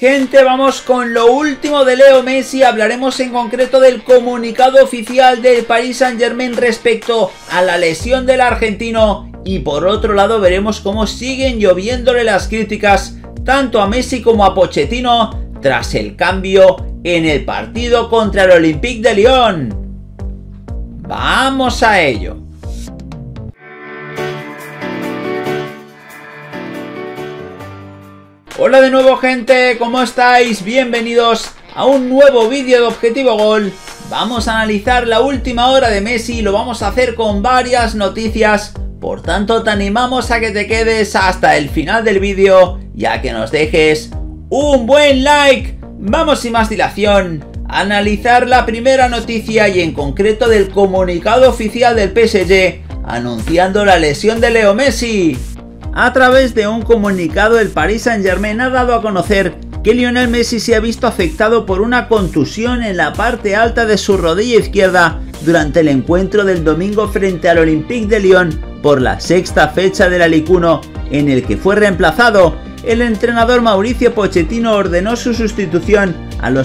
Gente, vamos con lo último de Leo Messi. Hablaremos en concreto del comunicado oficial del Paris Saint-Germain respecto a la lesión del argentino. Y por otro lado veremos cómo siguen lloviéndole las críticas tanto a Messi como a Pochettino tras el cambio en el partido contra el Olympique de Lyon. ¡Vamos a ello! Hola de nuevo, gente, ¿cómo estáis? Bienvenidos a un nuevo vídeo de Objetivo Gol. Vamos a analizar la última hora de Messi y lo vamos a hacer con varias noticias. Por tanto, te animamos a que te quedes hasta el final del vídeo y a que nos dejes un buen like. Vamos sin más dilación a analizar la primera noticia y en concreto del comunicado oficial del PSG anunciando la lesión de Leo Messi. A través de un comunicado, el Paris Saint-Germain ha dado a conocer que Lionel Messi se ha visto afectado por una contusión en la parte alta de su rodilla izquierda durante el encuentro del domingo frente al Olympique de Lyon por la sexta fecha de la Ligue 1, en el que fue reemplazado. El entrenador Mauricio Pochettino ordenó su sustitución a los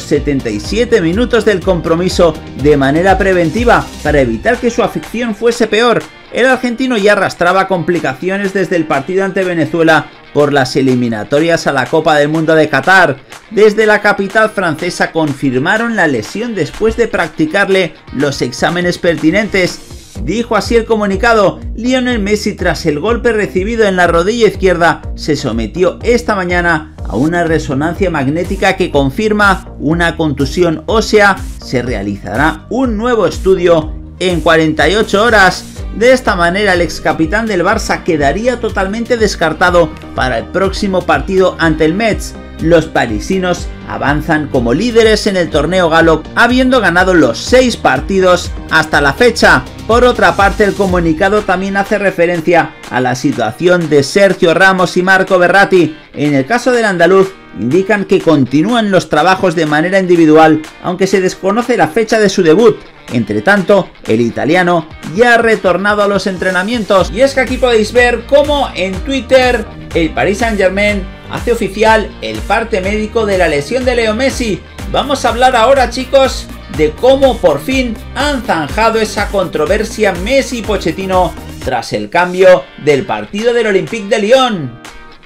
77 minutos del compromiso de manera preventiva para evitar que su afección fuese peor. El argentino ya arrastraba complicaciones desde el partido ante Venezuela por las eliminatorias a la Copa del Mundo de Qatar. Desde la capital francesa confirmaron la lesión después de practicarle los exámenes pertinentes. Dijo así el comunicado: Lionel Messi, tras el golpe recibido en la rodilla izquierda, se sometió esta mañana a una resonancia magnética que confirma una contusión ósea. Se realizará un nuevo estudio en 48 horas. De esta manera, el ex capitán del Barça quedaría totalmente descartado para el próximo partido ante el Metz. Los parisinos avanzan como líderes en el torneo galo, habiendo ganado los 6 partidos hasta la fecha. Por otra parte, el comunicado también hace referencia a la situación de Sergio Ramos y Marco Verratti. En el caso del andaluz, indican que continúan los trabajos de manera individual, aunque se desconoce la fecha de su debut. Entre tanto, el italiano ya ha retornado a los entrenamientos. Y es que aquí podéis ver cómo en Twitter el Paris Saint-Germain hace oficial el parte médico de la lesión de Leo Messi. Vamos a hablar ahora, chicos, de cómo por fin han zanjado esa controversia Messi y Pochettino tras el cambio del partido del Olympique de Lyon.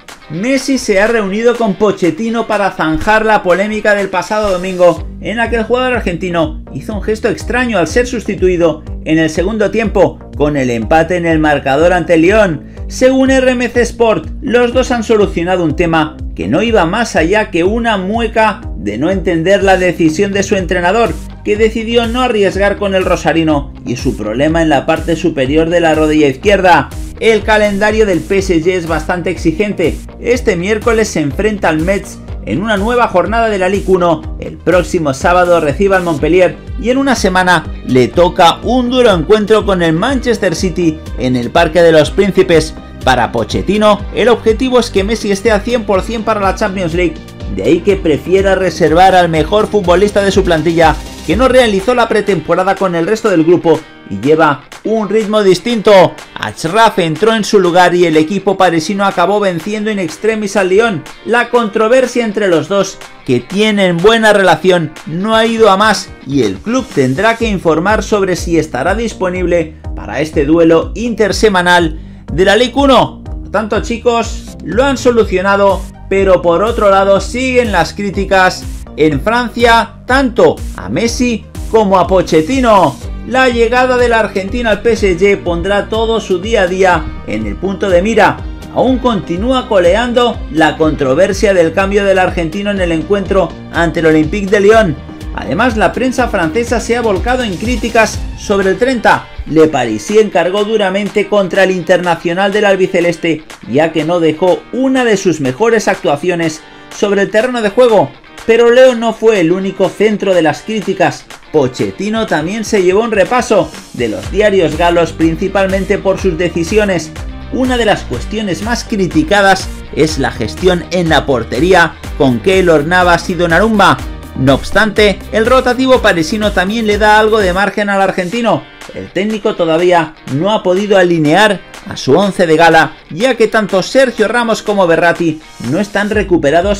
Messi se ha reunido con Pochettino para zanjar la polémica del pasado domingo, en la que el jugador argentino hizo un gesto extraño al ser sustituido en el segundo tiempo, con el empate en el marcador ante el Lyon. Según RMC Sport, los dos han solucionado un tema que no iba más allá que una mueca de no entender la decisión de su entrenador, que decidió no arriesgar con el rosarino y su problema en la parte superior de la rodilla izquierda. El calendario del PSG es bastante exigente. Este miércoles se enfrenta al Metz en una nueva jornada de la Ligue 1, el próximo sábado recibe al Montpellier y en una semana le toca un duro encuentro con el Manchester City en el Parque de los Príncipes. Para Pochettino, el objetivo es que Messi esté al 100% para la Champions League, de ahí que prefiera reservar al mejor futbolista de su plantilla, que no realizó la pretemporada con el resto del grupo y lleva un ritmo distinto. Achraf entró en su lugar y el equipo parisino acabó venciendo in extremis al Lyon. La controversia entre los dos, que tienen buena relación, no ha ido a más y el club tendrá que informar sobre si estará disponible para este duelo intersemanal de la Ligue 1. Por tanto, chicos, lo han solucionado, pero por otro lado siguen las críticas en Francia tanto a Messi como a Pochettino. La llegada de la Argentina al PSG pondrá todo su día a día en el punto de mira. Aún continúa coleando la controversia del cambio del argentino en el encuentro ante el Olympique de Lyon. Además, la prensa francesa se ha volcado en críticas sobre el 30. Le Parisien cargó duramente contra el internacional del albiceleste, ya que no dejó una de sus mejores actuaciones sobre el terreno de juego. Pero Leo no fue el único centro de las críticas. Pochettino también se llevó un repaso de los diarios galos, principalmente por sus decisiones. Una de las cuestiones más criticadas es la gestión en la portería con Keylor Navas y Donnarumma. No obstante, el rotativo parisino también le da algo de margen al argentino. El técnico todavía no ha podido alinear a su once de gala, ya que tanto Sergio Ramos como Verratti no están recuperados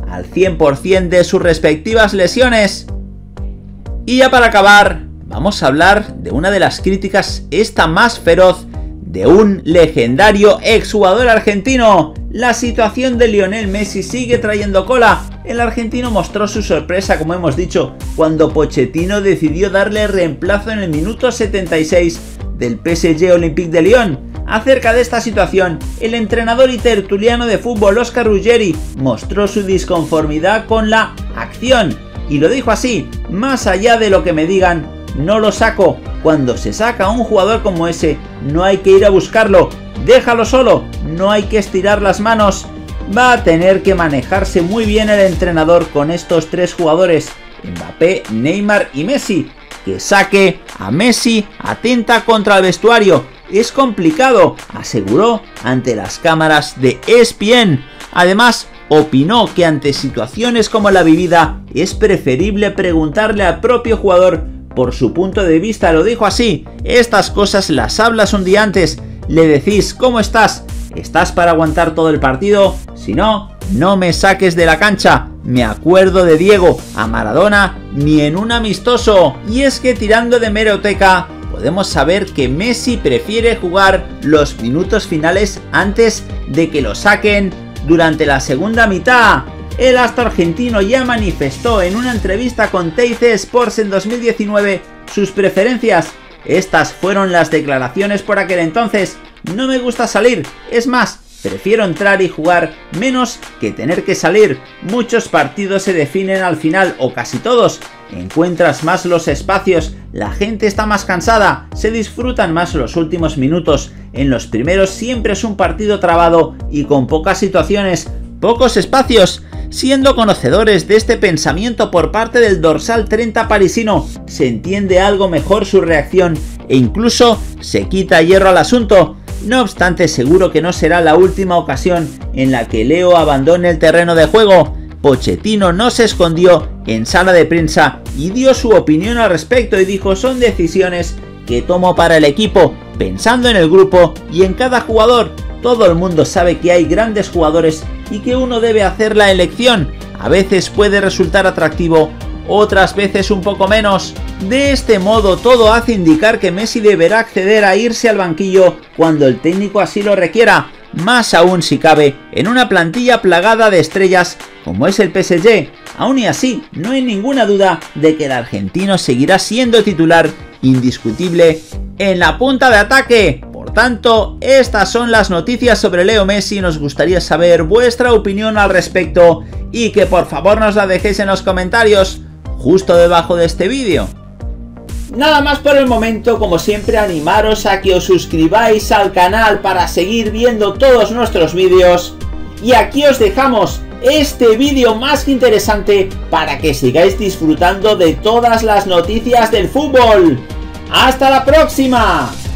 al 100% de sus respectivas lesiones. Y ya para acabar, vamos a hablar de una de las críticas esta más feroz de un legendario exjugador argentino. La situación de Lionel Messi sigue trayendo cola. El argentino mostró su sorpresa, como hemos dicho, cuando Pochettino decidió darle reemplazo en el minuto 76 del PSG Olympique de Lyon. Acerca de esta situación, el entrenador y tertuliano de fútbol Oscar Ruggeri mostró su disconformidad con la acción y lo dijo así: más allá de lo que me digan, no lo saco. Cuando se saca a un jugador como ese, no hay que ir a buscarlo, déjalo solo, no hay que estirar las manos. Va a tener que manejarse muy bien el entrenador con estos tres jugadores, Mbappé, Neymar y Messi. Que saque a Messi atenta contra el vestuario, es complicado, aseguró ante las cámaras de ESPN. Además, opinó que ante situaciones como la vivida es preferible preguntarle al propio jugador por su punto de vista. Lo dijo así: estas cosas las hablas un día antes, le decís ¿cómo estás? ¿Estás para aguantar todo el partido? Si no, no me saques de la cancha. Me acuerdo de Diego, a Maradona ni en un amistoso. Y es que tirando de hemeroteca podemos saber que Messi prefiere jugar los minutos finales antes de que lo saquen durante la segunda mitad. El astro argentino ya manifestó en una entrevista con TIC Sports en 2019 sus preferencias. Estas fueron las declaraciones por aquel entonces: no me gusta salir, es más, prefiero entrar y jugar menos que tener que salir. Muchos partidos se definen al final, o casi todos. Encuentras más los espacios, la gente está más cansada, se disfrutan más los últimos minutos. En los primeros siempre es un partido trabado y con pocas situaciones, pocos espacios. Siendo conocedores de este pensamiento por parte del dorsal 30 parisino, se entiende algo mejor su reacción e incluso se quita hierro al asunto. No obstante, seguro que no será la última ocasión en la que Leo abandone el terreno de juego. Pochettino no se escondió en sala de prensa y dio su opinión al respecto y dijo: son decisiones que tomo para el equipo, pensando en el grupo y en cada jugador. Todo el mundo sabe que hay grandes jugadores y que uno debe hacer la elección. A veces puede resultar atractivo, otras veces un poco menos. De este modo, todo hace indicar que Messi deberá acceder a irse al banquillo cuando el técnico así lo requiera, más aún si cabe en una plantilla plagada de estrellas como es el PSG. Aún y así, no hay ninguna duda de que el argentino seguirá siendo titular indiscutible en la punta de ataque. Por tanto, estas son las noticias sobre Leo Messi. Nos gustaría saber vuestra opinión al respecto y que por favor nos la dejéis en los comentarios justo debajo de este vídeo. Nada más por el momento. Como siempre, animaros a que os suscribáis al canal para seguir viendo todos nuestros vídeos. Y aquí os dejamos este vídeo más que interesante para que sigáis disfrutando de todas las noticias del fútbol. ¡Hasta la próxima!